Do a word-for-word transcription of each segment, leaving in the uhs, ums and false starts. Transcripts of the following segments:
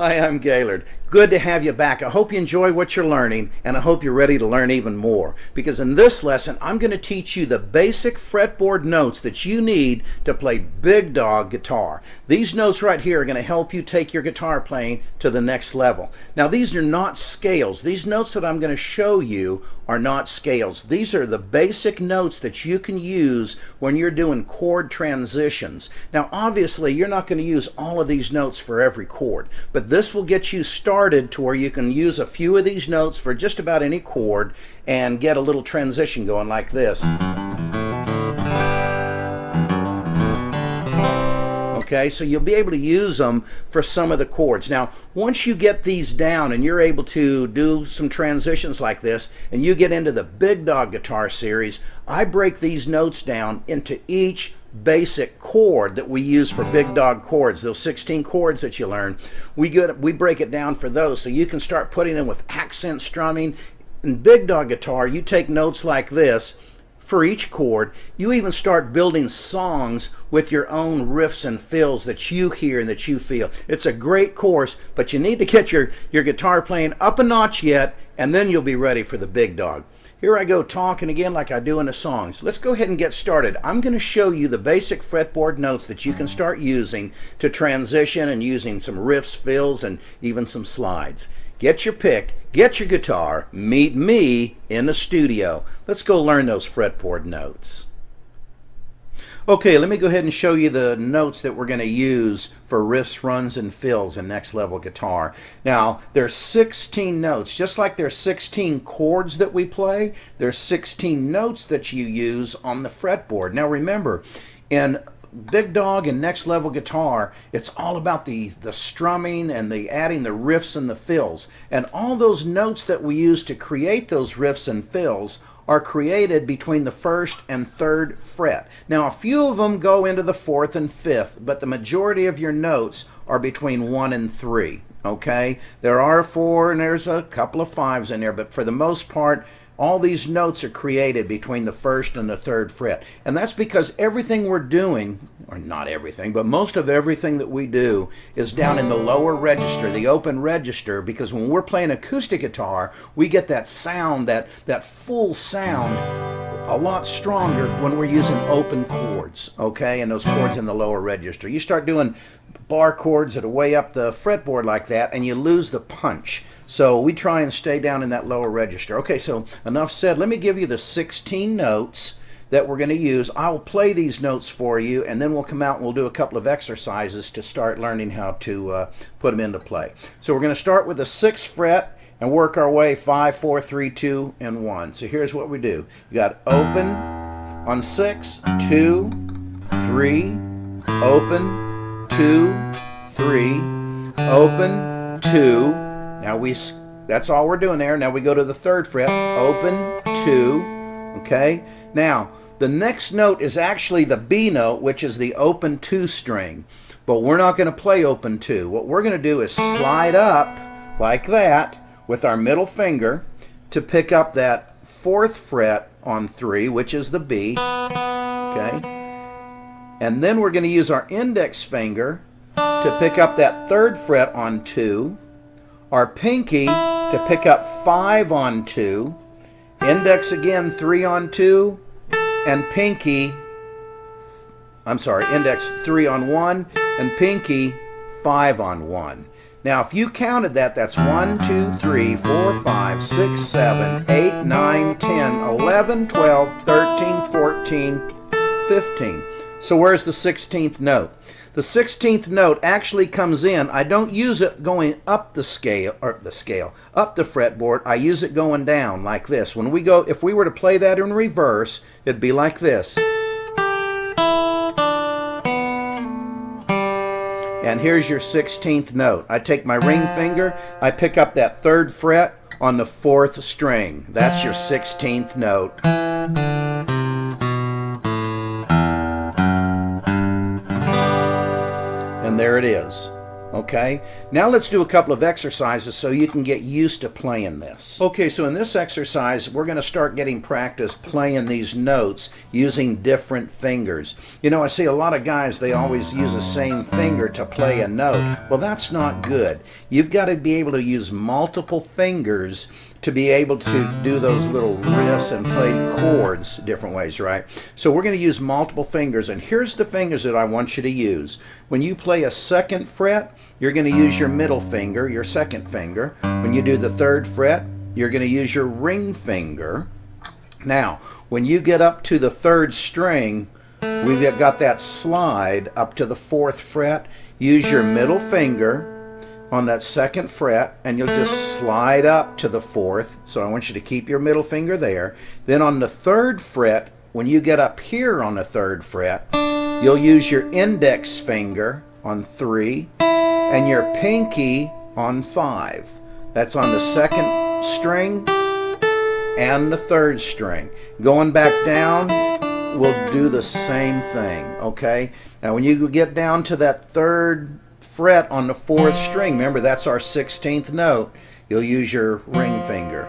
Hi, I'm Gaylord. Good to have you back. I hope you enjoy what you're learning, and I hope you're ready to learn even more. Because in this lesson, I'm going to teach you the basic fretboard notes that you need to play big dog guitar. These notes right here are going to help you take your guitar playing to the next level. Now, these are not scales. These notes that I'm going to show you are not scales. These are the basic notes that you can use when you're doing chord transitions. Now, obviously, you're not going to use all of these notes for every chord, but this will get you started to where you can use a few of these notes for just about any chord and get a little transition going like this. Okay, so you'll be able to use them for some of the chords. Now, once you get these down and you're able to do some transitions like this, and you get into the Big Dog Guitar series, I break these notes down into each basic chord that we use for big dog chords. Those sixteen chords that you learn, we get we break it down for those, so you can start putting in with accent strumming. In big dog guitar, you take notes like this for each chord. You even start building songs with your own riffs and fills that you hear and that you feel. It's a great course, but you need to get your your guitar playing up a notch yet, and then you'll be ready for the big dog. Here I go talking again like I do in the songs. Let's go ahead and get started. I'm going to show you the basic fretboard notes that you can start using to transition and using some riffs, fills, and even some slides. Get your pick, get your guitar, meet me in the studio. Let's go learn those fretboard notes. Okay, let me go ahead and show you the notes that we're going to use for riffs, runs, and fills in next level guitar. Now, there's sixteen notes. Just like there's sixteen chords that we play, there's sixteen notes that you use on the fretboard. Now remember, in Big Dog and next level guitar, it's all about the the strumming and the adding the riffs and the fills. And all those notes that we use to create those riffs and fills are created between the first and third fret. Now, a few of them go into the fourth and fifth, but the majority of your notes are between one and three. Okay, there are four and there's a couple of fives in there, but for the most part, all these notes are created between the first and the third fret. And that's because everything we're doing, or not everything, but most of everything that we do is down in the lower register, the open register, because when we're playing acoustic guitar, we get that sound, that, that full sound, a lot stronger when we're using open chords, okay, and those chords in the lower register. You start doing bar chords that are way up the fretboard like that, and you lose the punch. So we try and stay down in that lower register. Okay, so enough said. Let me give you the sixteen notes that we're going to use. I'll play these notes for you, and then we'll come out and we'll do a couple of exercises to start learning how to uh, put them into play. So we're going to start with the sixth fret and work our way five, four, three, two, and one. So here's what we do. You got open on six, two, three, open, two, three, open, two. Now we, that's all we're doing there. Now we go to the third fret, open, two, okay? Now, the next note is actually the B note, which is the open two string, but we're not gonna play open two. What we're gonna do is slide up like that with our middle finger to pick up that fourth fret on three, which is the B, okay? And then we're gonna use our index finger to pick up that third fret on two, our pinky to pick up five on two, index again three on two, and pinky, I'm sorry, index three on one, and pinky five on one. Now if you counted that, that's one, two, three, four, five, six, seven, eight, nine, ten, eleven, twelve, thirteen, fourteen, fifteen. So where's the sixteenth note? The sixteenth note actually comes in. I don't use it going up the scale, or the scale, up the fretboard. I use it going down like this. When we go, if we were to play that in reverse, it'd be like this. And here's your sixteenth note. I take my ring finger, I pick up that third fret on the fourth string. That's your sixteenth note. And there it is. Okay, now let's do a couple of exercises so you can get used to playing this. Okay, so in this exercise, we're going to start getting practice playing these notes using different fingers. You know, I see a lot of guys, they always use the same finger to play a note. Well, that's not good. You've got to be able to use multiple fingers to be able to do those little riffs and play chords different ways, right? So we're going to use multiple fingers, and here's the fingers that I want you to use. When you play a second fret, you're going to use your middle finger, your second finger. When you do the third fret, you're going to use your ring finger. Now, when you get up to the third string, we've got that slide up to the fourth fret. Use your middle finger on that second fret, and you'll just slide up to the fourth. So I want you to keep your middle finger there. Then on the third fret, when you get up here on the third fret, you'll use your index finger on three and your pinky on five. That's on the second string and the third string. Going back down, we'll do the same thing, okay? Now when you get down to that third fret on the fourth string, remember that's our sixteenth note, you'll use your ring finger.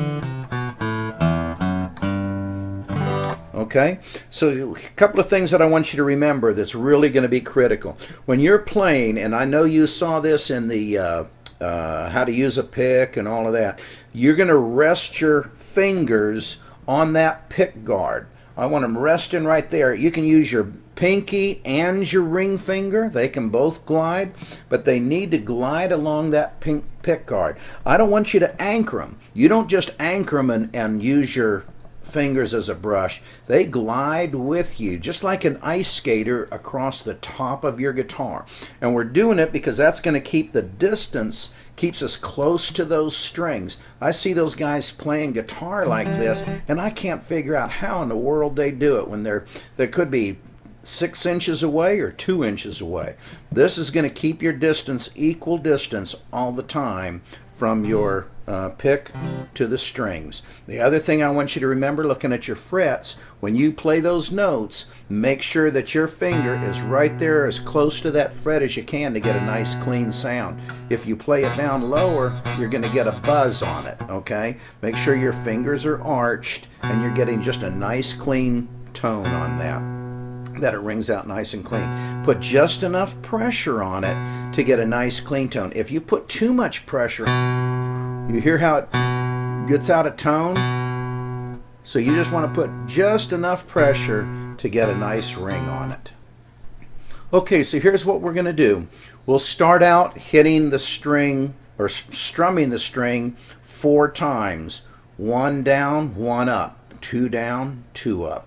Okay, so a couple of things that I want you to remember that's really going to be critical. When you're playing, and I know you saw this in the uh, uh, how to use a pick and all of that, you're going to rest your fingers on that pick guard. I want them resting right there. You can use your pinky and your ring finger. They can both glide, but they need to glide along that pink pick guard. I don't want you to anchor them. You don't just anchor them and, and use your fingers as a brush. They glide with you, just like an ice skater across the top of your guitar. And we're doing it because that's going to keep the distance, keeps us close to those strings. I see those guys playing guitar like this, and I can't figure out how in the world they do it when they're, they could be six inches away or two inches away. This is going to keep your distance equal distance all the time from your uh, pick to the strings. The other thing I want you to remember looking at your frets, when you play those notes, make sure that your finger is right there as close to that fret as you can to get a nice clean sound. If you play it down lower, you're going to get a buzz on it, okay? Make sure your fingers are arched and you're getting just a nice clean tone on that, that it rings out nice and clean. Put just enough pressure on it to get a nice clean tone. If you put too much pressure, you hear how it gets out of tone? So you just want to put just enough pressure to get a nice ring on it. Okay, so here's what we're going to do. We'll start out hitting the string, or strumming the string four times. One down, one up. Two down, two up.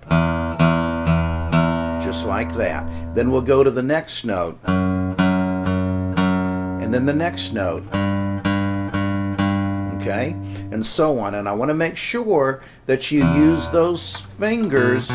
Just like that. Then we'll go to the next note. And then the next note. Okay? And so on. And I want to make sure that you use those fingers.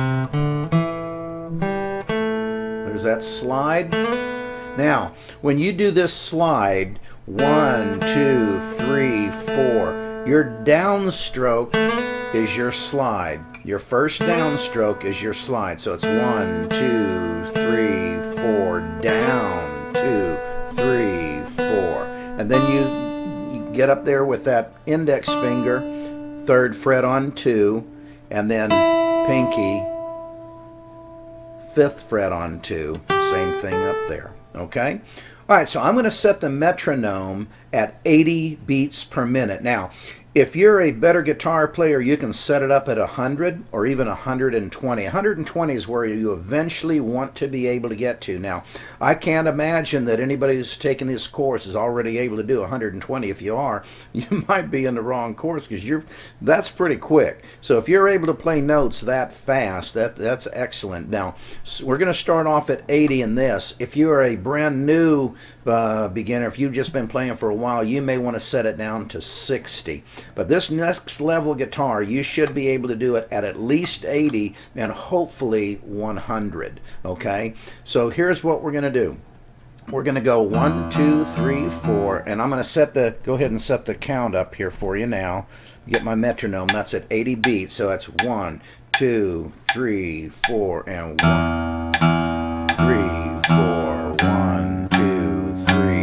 There's that slide. Now, when you do this slide, one, two, three, four, your downstroke is your slide. Your first downstroke is your slide. So it's one, two, three, four, down, two, three, four. And then you get up there with that index finger, third fret on two, and then pinky, fifth fret on two, same thing up there, okay? All right, so I'm going to set the metronome at eighty beats per minute. Now, if you're a better guitar player, you can set it up at one hundred or even one hundred twenty. one hundred twenty is where you eventually want to be able to get to. Now, I can't imagine that anybody who's taking this course is already able to do one hundred twenty. If you are, you might be in the wrong course because you're that's pretty quick. So if you're able to play notes that fast, that that's excellent. Now, so we're going to start off at eighty in this. If you are a brand new uh, beginner, if you've just been playing for a while, you may want to set it down to sixty. But this next level guitar, you should be able to do it at at least eighty and hopefully one hundred, okay? So here's what we're going to do. We're going to go one, two, three, four, and I'm going to set the, go ahead and set the count up here for you now. Get my metronome, that's at eighty beats, so that's one, two, three, four, and one, three, four, one, two, three,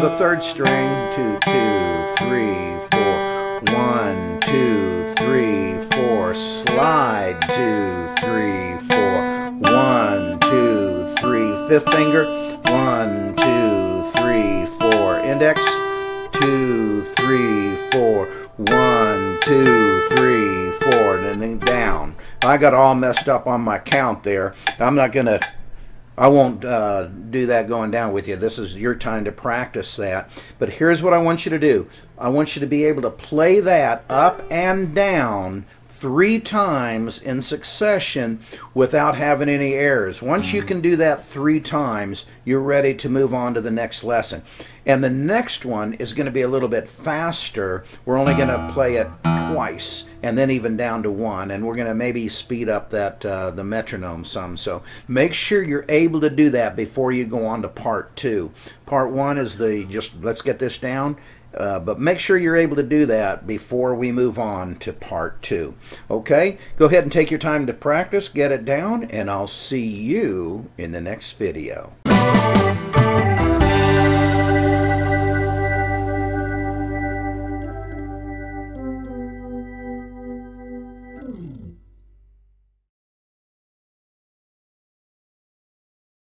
the third string. Two, two, three, four. One, two, three, four. Slide. Two, three, four. One, two, three. Fifth finger. One, two, three, four. Index. Two, three, four. One, two, three, four. And then down. I got all messed up on my count there. I'm not going to, I won't uh, do that going down with you. This is your time to practice that. But here's what I want you to do. I want you to be able to play that up and down three times in succession without having any errors. Once you can do that three times, you're ready to move on to the next lesson. And the next one is going to be a little bit faster. We're only going to play it twice and then even down to one, and we're going to maybe speed up that uh, the metronome some. So make sure you're able to do that before you go on to part two. Part one is the just let's get this down. Uh, but make sure you're able to do that before we move on to part two. Okay, go ahead and take your time to practice, get it down, and I'll see you in the next video.